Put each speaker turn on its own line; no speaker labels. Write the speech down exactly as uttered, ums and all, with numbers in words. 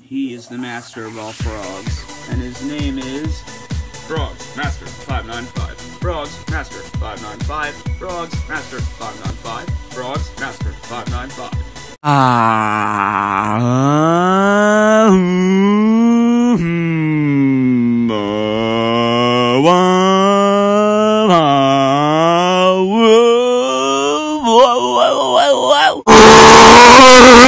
He is the master of all frogs, and his name is Frogz Master five nine five. Frogz Master five nine five. Frogz Master five nine five. Frogz Master five nine five.
Ah.